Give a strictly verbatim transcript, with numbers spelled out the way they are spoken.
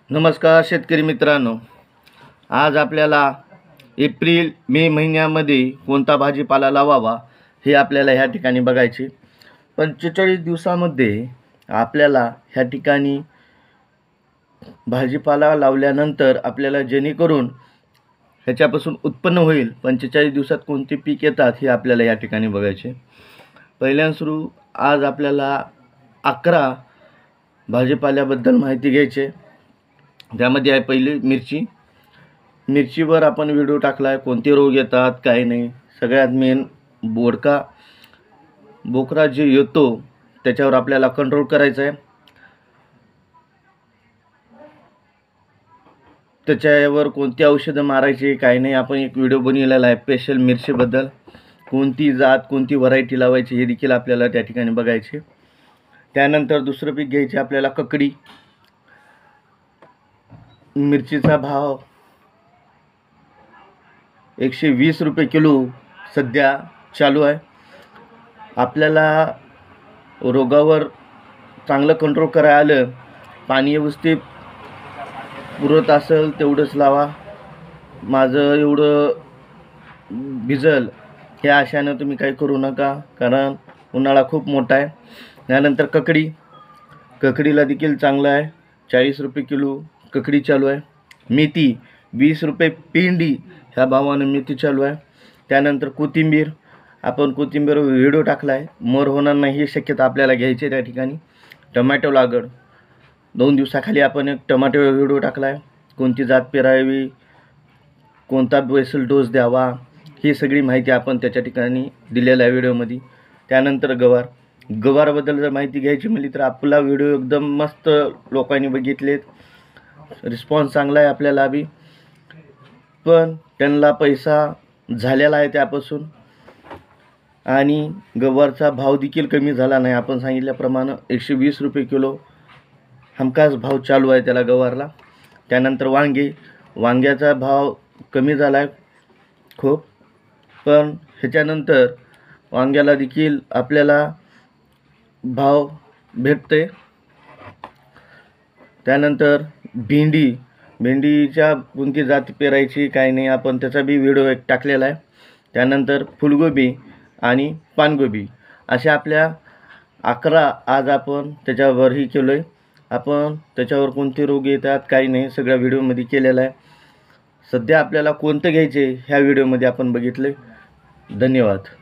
नमस्कार शेतकरी मित्रांनो, आज आपल्याला एप्रिल मे महिन्यामध्ये कोणता भाजीपाला लावावा हे आपल्याला ह्या ठिकाणी बघायचे. पंचेचाळीस दिवसामध्ये आपल्याला ह्या ठिकाणी भाजीपाला लावल्यानंतर आपल्याला जेणेकरून ह्याच्यापासून उत्पन्न होईल, पंचेचाळीस दिवसात कोणते पीक येतात हे आपल्याला या ठिकाणी बघायचे. पहिल्यान सुरू आज आपल्याला अकरा भाजीपाल्याबद्दल माहिती घ्यायची. त्यामध्ये आहे पहिली मिरची. मिरचीवर आपण व्हिडिओ टाकला आहे, कोणते रोग येतात काय नाही. सगळ्यात मेन बोडका बोकरा जे येतो त्याच्यावर आपल्याला कंट्रोल करायचा आहे. त्याच्यावर कोणती औषधं मारायची काय नाही आपण एक व्हिडिओ बनवलेला आहे स्पेशल मिरचीबद्दल. कोणती जात कोणती व्हरायटी लावायची हे देखील आपल्याला त्या ठिकाणी बघायचे. त्यानंतर दुसरं पीक घ्यायचे आपल्याला ककडी. मिरचीचा भाव एकशे वीस रुपये किलो सध्या चालू आहे. आपल्याला रोगावर चांगलं कंट्रोल करायला आलं, पाणी व्यवस्थित पुरत असेल तेवढंच लावा. माझं एवढं भिजल हे आशानं तुम्ही काही करू नका, कारण उन्हाळा खूप मोठा आहे. त्यानंतर ककडी. ककडीला देखील चांगलं आहे, चाळीस रुपये किलो ककडी चालू आहे. मेथी वीस रुपये पेंडी ह्या भावानं मेथी चालू आहे. त्यानंतर कोथिंबीर. आपण कोथिंबीर व्हिडिओ टाकला आहे, मर होणार नाही ही शक्यता आपल्याला घ्यायची त्या ठिकाणी. टमॅटो लागवड दोन दिवसाखाली आपण एक टमाटो व्हिडिओ टाकला आहे, कोणती जात पेरावी, कोणता बेसल डोस द्यावा ही सगळी माहिती आपण त्याच्या ठिकाणी दिलेल्या आहे व्हिडिओमध्ये. त्यानंतर गवार. गवारबद्दल जर माहिती घ्यायची म्हणली तर आपला व्हिडिओ एकदम मस्त लोकांनी बघितलेत, रिस्पॉन्स चांगला आहे आपल्याला बी, पण त्यांना पैसा झालेला आहे त्यापासून. आणि गवारचा भाव देखील कमी झाला नाही. आपण सांगितल्याप्रमाणे एकशे वीस रुपये किलो हमखास भाव चालू आहे त्याला गवारला. त्यानंतर वांगे. वांग्याचा भाव कमी झाला आहे खूप, पण ह्याच्यानंतर वांग्याला देखील आपल्याला भाव भेटते. त्यानंतर भेंडी. भेंडीच्या कोणती जाती पेरायची काय नाही आपण त्याचा बी व्हिडिओ एक टाकलेला आहे. त्यानंतर फुलगोबी आणि पानगोबी अशा आपल्या अकरा आज आपण त्याच्यावरही केलो आहे. आपण त्याच्यावर कोणते रोग येतात काही नाही सगळ्या व्हिडिओमध्ये केलेलं आहे. सध्या आपल्याला कोणतं घ्यायचे ह्या व्हिडिओमध्ये आपण बघितले. धन्यवाद.